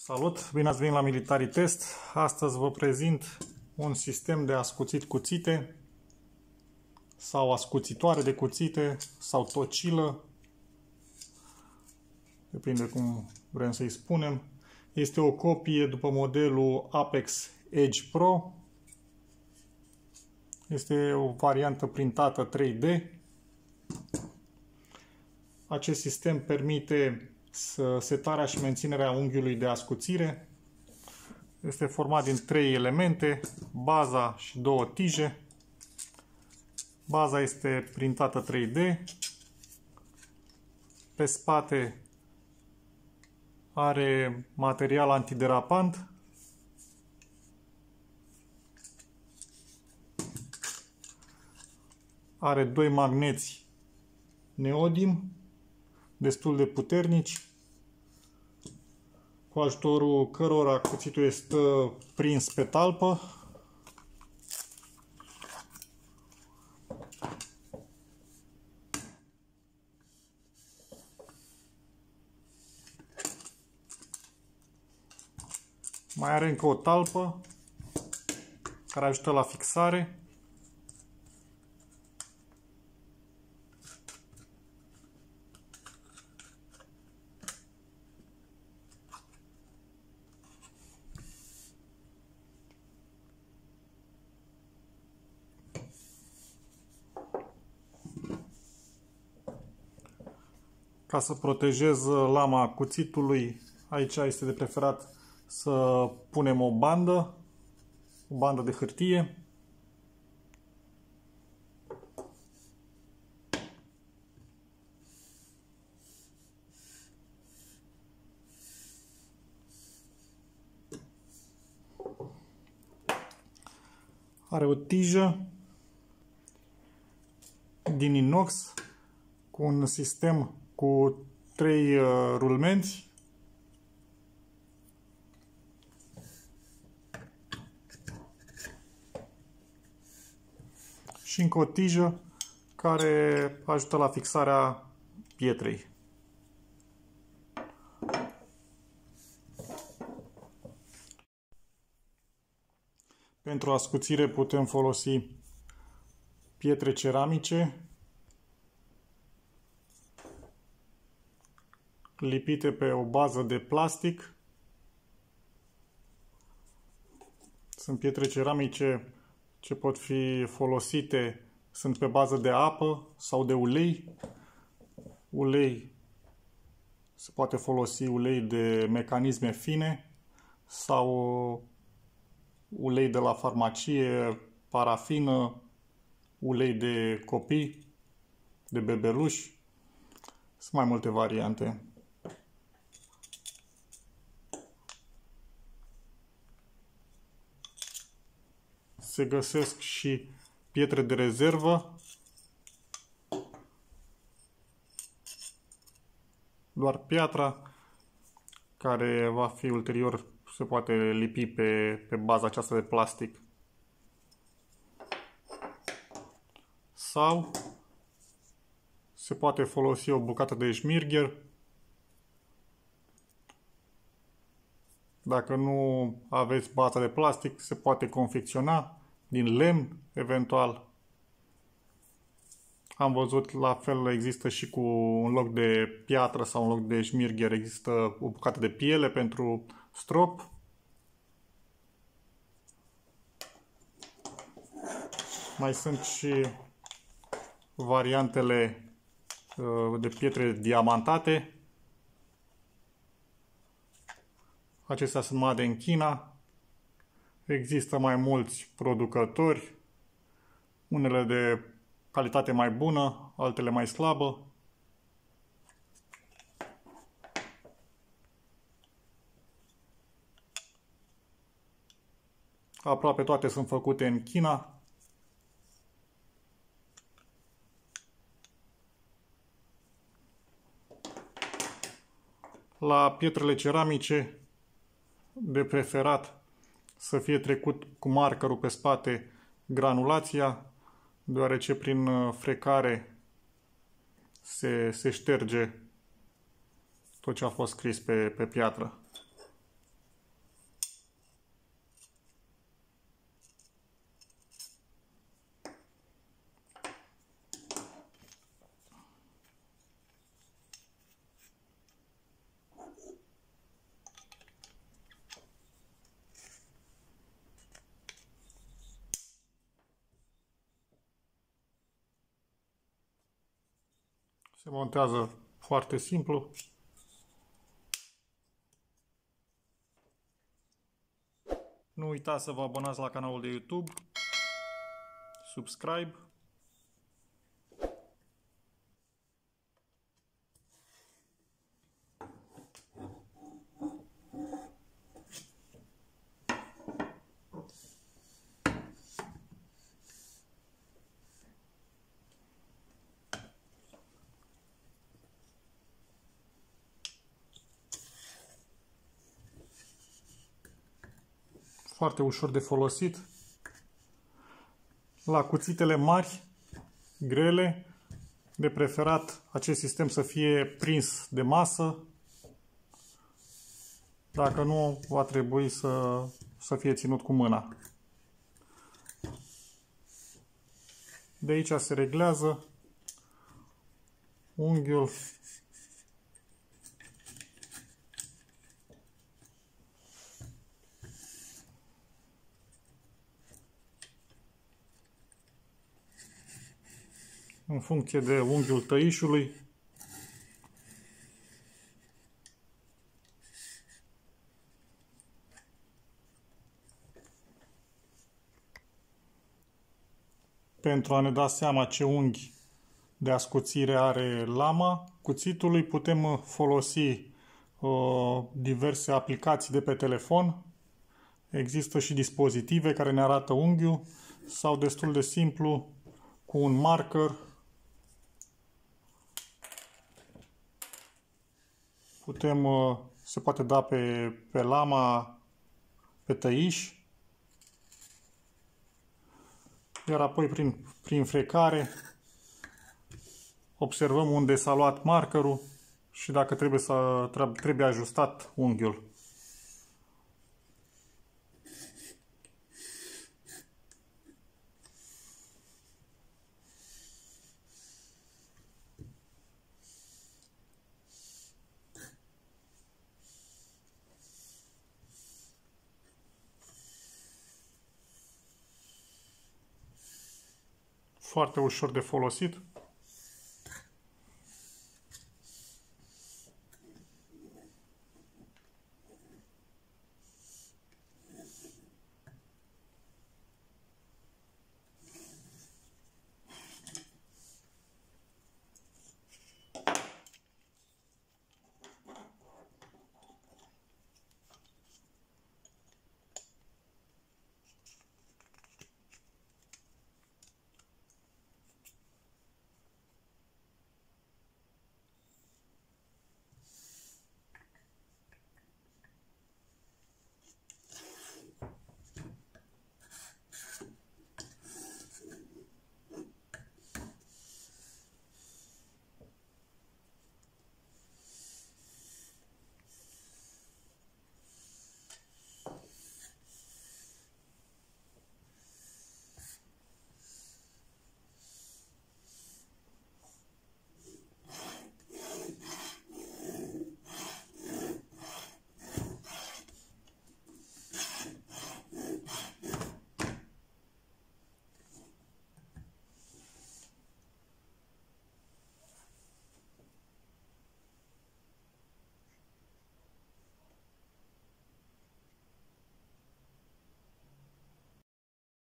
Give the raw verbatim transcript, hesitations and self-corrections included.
Salut! Bine ați venit la Military Test. Astăzi vă prezint un sistem de ascuțit cuțite sau ascuțitoare de cuțite sau tocilă. Depinde cum vrem să-i spunem. Este o copie după modelul Apex Edge Pro. Este o variantă printată trei D. Acest sistem permite setarea și menținerea unghiului de ascuțire. Este format din trei elemente, baza și două tije. Baza este printată trei D. Pe spate are material antiderapant. Are doi magneți neodim destul de puternici, cu ajutorul cărora cuțitul este prins pe talpă. Mai are încă o talpă care ajută la fixare. Ca să protejez lama cuțitului, aici este de preferat să punem o bandă, o bandă de hârtie. Are o tijă din inox cu un sistem cu trei uh, rulmenți. Și încă o tijă care ajută la fixarea pietrei. Pentru ascuțire putem folosi pietre ceramice lipite pe o bază de plastic. Sunt pietre ceramice ce pot fi folosite, sunt pe bază de apă sau de ulei. Ulei, se poate folosi ulei de mecanisme fine sau ulei de la farmacie, parafină, ulei de copii, de bebeluși. Sunt mai multe variante. Se găsesc și pietre de rezervă, doar piatra care va fi ulterior, se poate lipi pe, pe baza aceasta de plastic. Sau se poate folosi o bucată de șmirgher. Dacă nu aveți baza de plastic, se poate confecționa din lemn, eventual. Am văzut, la fel există și cu un loc de piatră sau un loc de șmirgher, există o bucată de piele pentru strop. Mai sunt și variantele de pietre diamantate. Acestea sunt made în China. Există mai mulți producători, unele de calitate mai bună, altele mai slabă. Aproape toate sunt făcute în China. La pietrele ceramice, de preferat să fie trecut cu markerul pe spate granulația, deoarece prin frecare se, se șterge tot ce a fost scris pe, pe piatră. Se montează foarte simplu. Nu uitați să vă abonați la canalul de YouTube, subscribe. Foarte ușor de folosit. La cuțitele mari, grele, de preferat acest sistem să fie prins de masă. Dacă nu, va trebui să, să fie ținut cu mâna. De aici se reglează unghiul. În funcție de unghiul tăișului. Pentru a ne da seama ce unghi de ascuțire are lama cuțitului, putem folosi uh, diverse aplicații de pe telefon. Există și dispozitive care ne arată unghiul sau destul de simplu cu un marker putem, uh, se poate da pe, pe lama, pe tăiș, iar apoi prin, prin frecare observăm unde s-a luat markerul și dacă trebuie, să, trebuie ajustat unghiul. Foarte ușor de folosit.